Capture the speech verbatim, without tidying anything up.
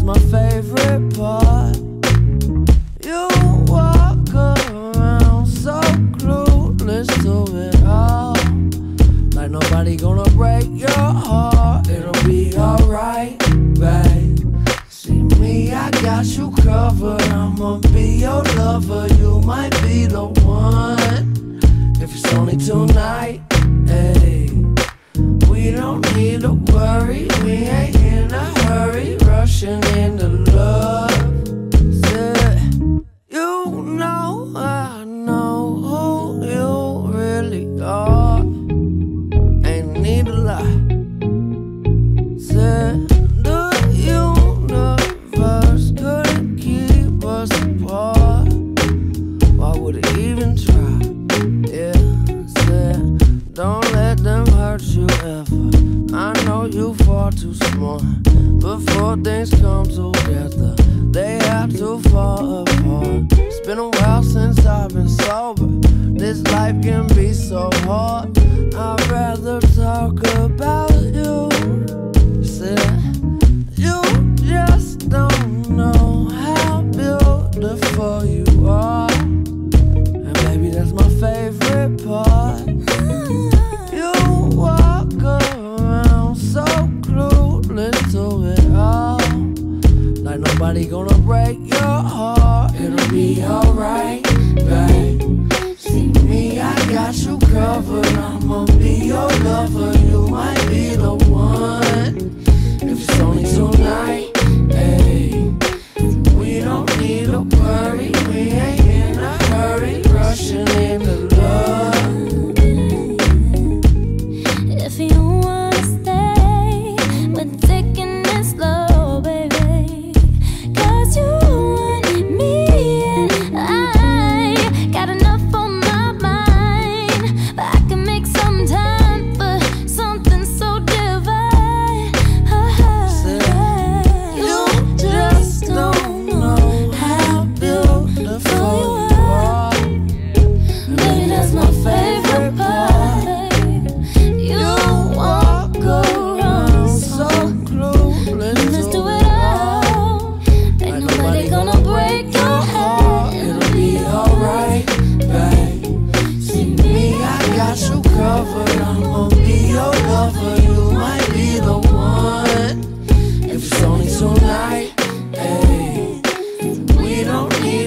my favorite part. You walk around so clueless to it all, like nobody gonna break your heart. It'll be alright, babe. See me, I got you covered. I'ma be your lover, you might be the one. If it's only tonight, hey, we don't need to worry. We ain't in a hurry, rushing into love. Said, you know I know who you really are, ain't need a lie. Said, the universe couldn't keep us apart. Why would it even try? Yeah, said, don't let them hurt you ever. I know you far too smart. Before things come together, they have to fall apart. It's been a while since I've been sober. This life can be so hard. I'd rather talk about you. Said, you just don't know how beautiful you are. And baby, that's my favorite part. You walk around so clueless to it all, like nobody gonna break your heart. It'll be alright, babe. See me, I got you covered. I'ma be your lover, you might be the one. If it's only tonight, hey, we don't need to worry. We ain't in a hurry, rushing into love. If you wanna stay, but taking it slow, baby, 'cause you want me and I got enough on my mind. But I can make some time for something so divine. You just don't know how beautiful you are. Baby, that's my favorite part. You walk around So so clueless let's do to it all. Ain't nobody gonna break your heart. It'll be alright, babe. See me, I got you covered. I'ma be your lover, you might be the one. If it's only tonight, hey, we don't need